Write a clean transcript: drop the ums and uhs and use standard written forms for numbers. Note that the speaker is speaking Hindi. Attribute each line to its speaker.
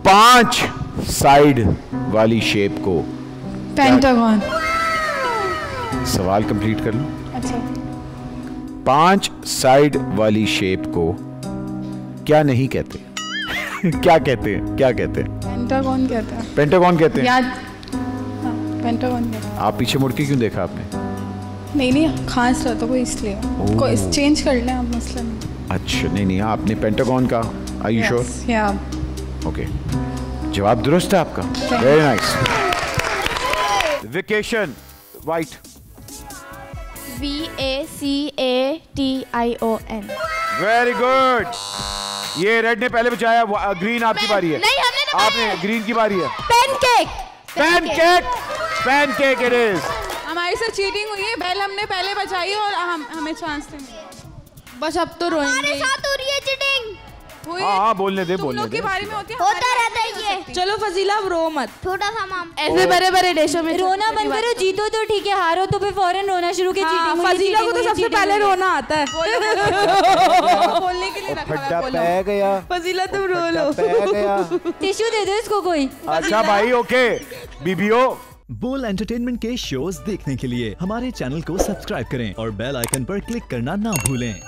Speaker 1: 5 साइड वाली शेप को
Speaker 2: पेंटागन।
Speaker 1: सवाल कंप्लीट कर लो।
Speaker 2: अच्छा
Speaker 1: 5 साइड वाली शेप को क्या नहीं कहते? क्या कहते हैं? क्या कहते हैं?
Speaker 2: पेंटागन कहता है।
Speaker 1: पेंटागन कहते हैं।
Speaker 2: याद पेंटागन कहता है।
Speaker 1: आप पीछे मुड़ के क्यों देखा आपने?
Speaker 2: नहीं खांस रहा था कोई इसलिए। को इस चेंज कर लें आप, मसला नहीं।
Speaker 1: अच्छा नहीं आपने पेंटागन का। Are you sure?
Speaker 2: या
Speaker 1: ओके, जवाब दुरुस्त है आपका। Very nice. Vacation white.
Speaker 3: VACATION।
Speaker 1: Very good. ये रेड ने पहले बचाया, ग्रीन आपकी बारी है।
Speaker 3: नहीं हमने तो
Speaker 1: आपने ग्रीन की बारी है।
Speaker 3: Pancake.
Speaker 1: Pancake. Pancake it is.
Speaker 2: हमारे साथ चीटिंग हुई है। बेल हमने पहले बचाई और हमें चांस नहीं मिला। बस अब तो रोएंगे।
Speaker 3: हमारे साथ हो रही है चीटिंग।
Speaker 1: हाँ बोलने दे,
Speaker 2: तुम
Speaker 1: बोलने
Speaker 2: लोग
Speaker 1: दे।
Speaker 2: के बारे में होती है,
Speaker 3: होता रहता है ये।
Speaker 4: चलो फजीला अब रो मत।
Speaker 3: छोटा सा माम
Speaker 4: ऐसे बड़े बड़े देशों में
Speaker 5: रोना बंद करो। जीतो तो ठीक है, हारो तो फिर फौरन रोना शुरू के। चीटिंग
Speaker 4: फजीला को तो सबसे पहले रोना आता है।
Speaker 2: बोलने के लिए रखा हुआ है। बोलो
Speaker 1: गया।
Speaker 4: फजीला तुम रो लो।
Speaker 5: टिश्यू दे दो इसको कोई।
Speaker 1: अच्छा भाई ओके। बीबीओ
Speaker 6: बोल एंटरटेनमेंट के शोज देखने के लिए हमारे चैनल को सब्सक्राइब करें और बेल आइकन पर क्लिक करना ना भूलें।